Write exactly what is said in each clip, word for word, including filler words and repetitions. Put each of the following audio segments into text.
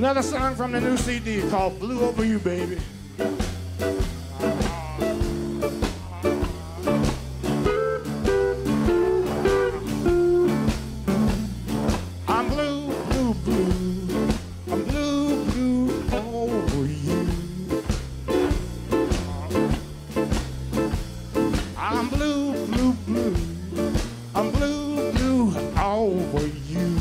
Another song from the new C D called Blue Over You, Baby. I'm blue, blue, blue. I'm blue, blue over you. I'm blue, blue, blue. I'm blue, blue over you.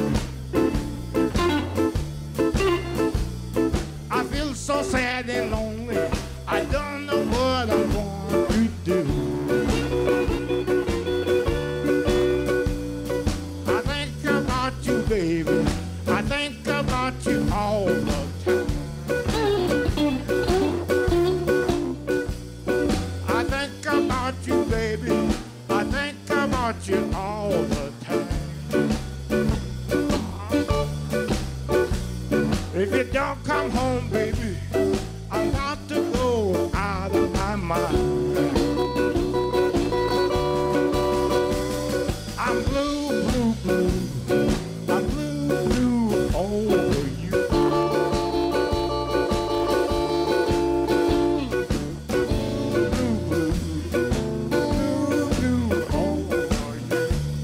I feel so sad and lonely. I don't know what I'm going to do. I think about you, baby. I think about you all the time. I think about you, baby. I think about you all the time. If you don't come home, baby, I'm about to go out of my mind. I'm blue, blue, blue. I'm blue, blue over you. Blue, blue, blue, blue over you.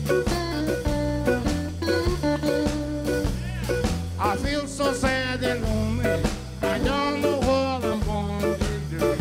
I feel so sad and lonely. I don't know what I'm going to do.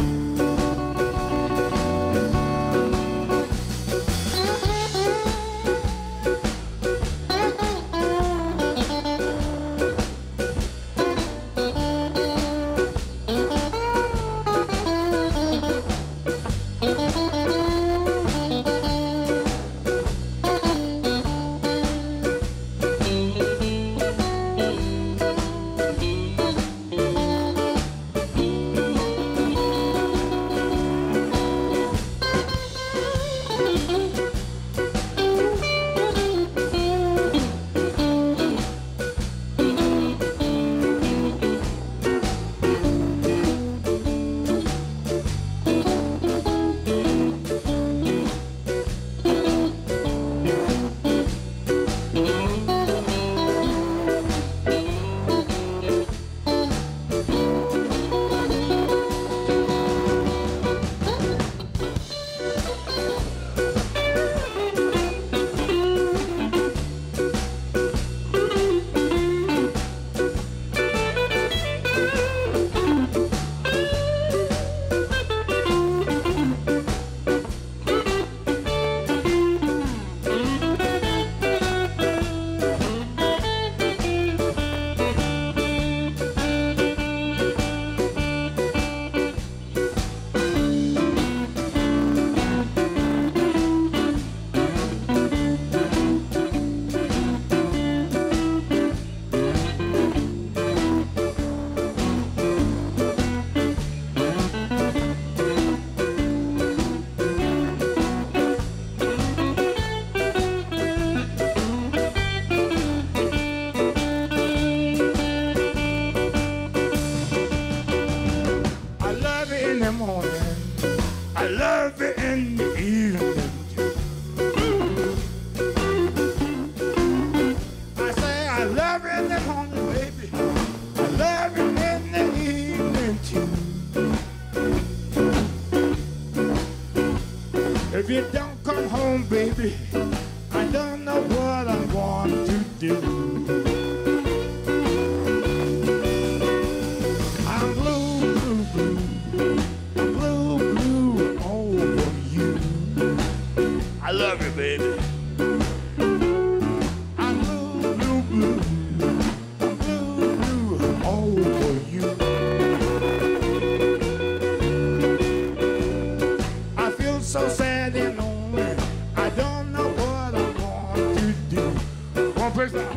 I love it in the morning. I love it in the evening. I say I love it in the morning, baby. I love it in the evening too. If you don't come home, baby, I don't know what I'm going to do. I'm blue, blue, blue. I'm blue, blue over you. I love you, baby. I'm blue, blue, blue. I'm blue, blue over you. I feel so sad and lonely. I don't know what I'm going to do. One person.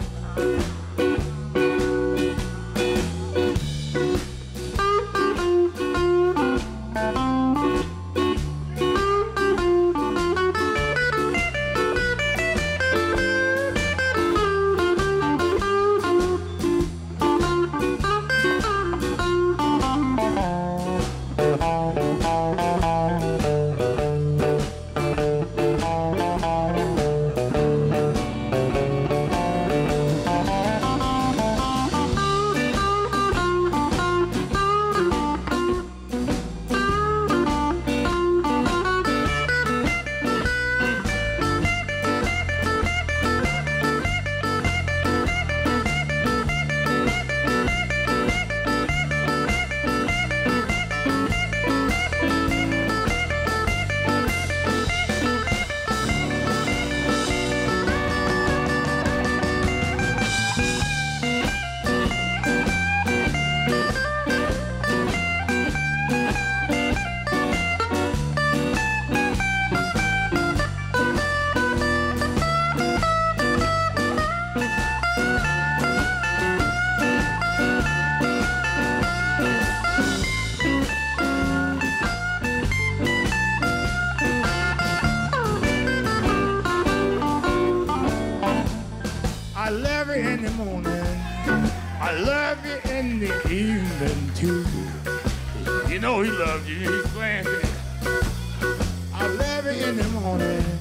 know he loves you. He's playing. I love you in the morning.